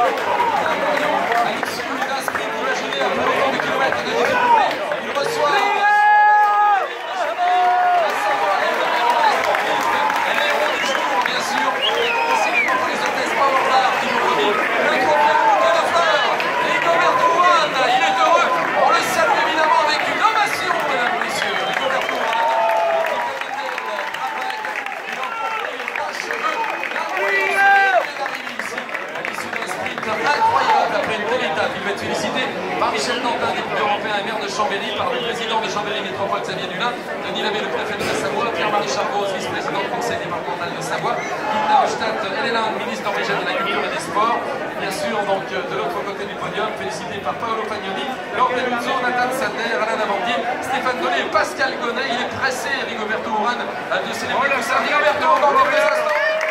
Incroyable après une telle étape, il va être félicité par Michel Dantin, député européen et maire de Chambéry, par le président de Chambéry Métropole Xavier Dulin, Denis Labbé, le préfet de la Savoie, Pierre-Marie Charcot, vice-président du conseil départemental de Savoie, Linda Hofstadt, Elena, ministre norvégienne de la culture et des sports, bien sûr donc de l'autre côté du podium, félicité par Paolo Pagnoni, Laure Peluzzo, Nathan Sader, Alain Lavandier, Stéphane Dolé et Pascal Gonnet. Il est pressé, Rigoberto Urán, de célébrer tout ça. Rigoberto, on va en quelques instants.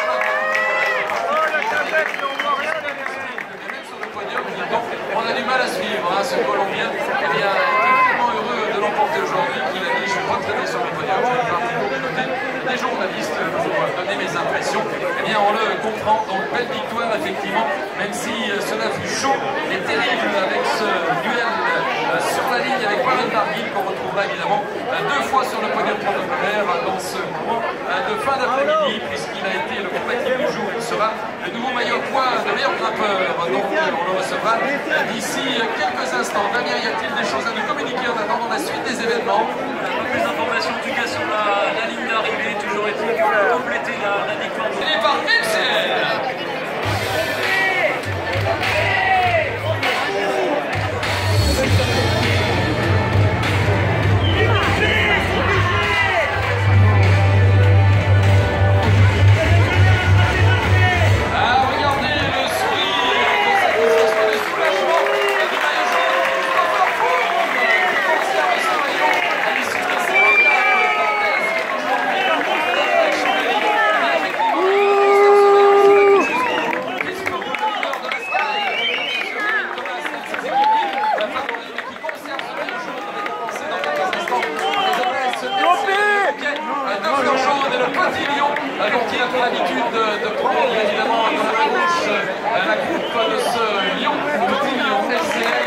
On a du mal à suivre, hein, ce Colombien, eh bien, est tellement heureux de l'emporter aujourd'hui qu'il a dit je suis pas très bien sur le podium, je vais faire des journalistes pour donner mes impressions. Eh bien, on le comprend, donc belle victoire effectivement, même si cela fut chaud et terrible avec ce duel sur la ligne avec Warren Barguil qu'on retrouvera évidemment deux fois sur le podium protocolaire dans ce moment de fin d'après-midi, puisqu'il a été le combatif du jour. Il sera le nouveau maillot poids de meilleur grimpeur, donc on le recevra d'ici quelques instants. Damien, y a-t-il des choses à nous communiquer en attendant la suite des événements? Plus d'informations en tout cas sur la ligne d'arrivée, toujours est-il qu'on a complété la victoire. Et par LCL. Donc il a pour l'habitude de prendre évidemment dans la gauche la coupe de ce lion, petit lion LCL.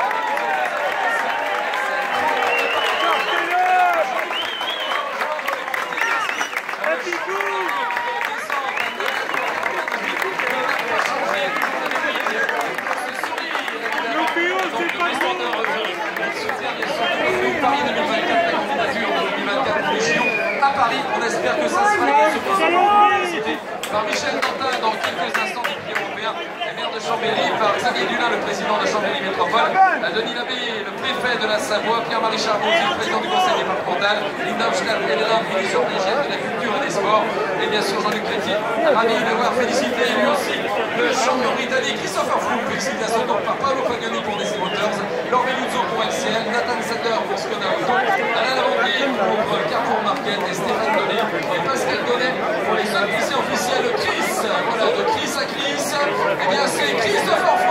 Paris 2024, la candidature de 2024 région à Paris. On espère que ça sera félicité par Michel Dantin dans quelques instants, député européen et maire de Chambéry, par Xavier Dulin, le président de Chambéry Métropole, Denis Labbé, le préfet de la Savoie, Pierre-Marie Charcot, le président du conseil départemental, Linda Hofstadt, Elena, ministre norvégienne de la culture et des sports, et bien sûr Jean-Luc Chrétien, ravi d'avoir félicité lui aussi le champion britannique Christopher Froome. Félicitations donc par Paolo Pagnoni pour DC Motors, Laure Peluzzo pour LCL, Nathan Sader pour Skoda Auto, Alain Lavandier pour Carrefour Market et Stéphane Dolé et Pascal Gonnet pour les officiers officiels Chris. Voilà, de Chris à Chris, et bien c'est Christopher Froome.